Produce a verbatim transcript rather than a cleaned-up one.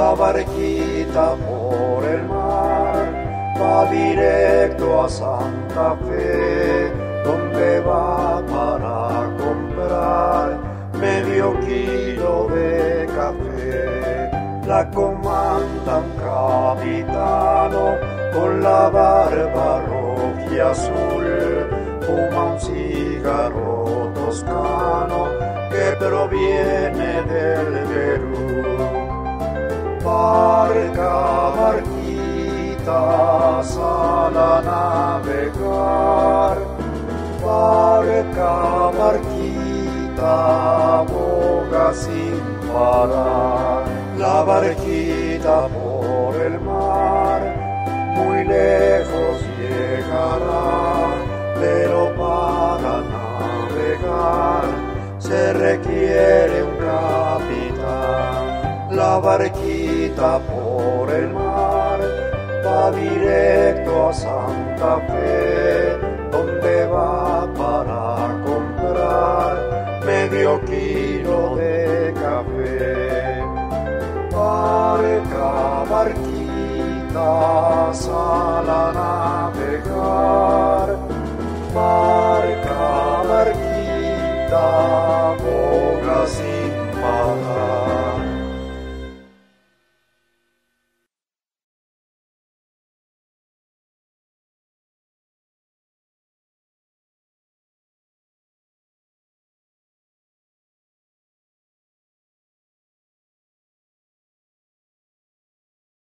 La barquita por el mar va directo a Santa Fe, donde va para comprar medio kilo de café. La comanda un capitano con la barba roja y azul, fuma un cigarro toscano que proviene del Perú. Barca, barquita, sal a navegar. Barca, barquita, boga sin parar. La barquita por el mar, muy lejos llegará, pero para navegar se requiere un capitán. La barquita por el mar va directo a Santa Fe, donde va para comprar medio kilo de café. Barca, barquita, sal a navegar. Barca, barquita,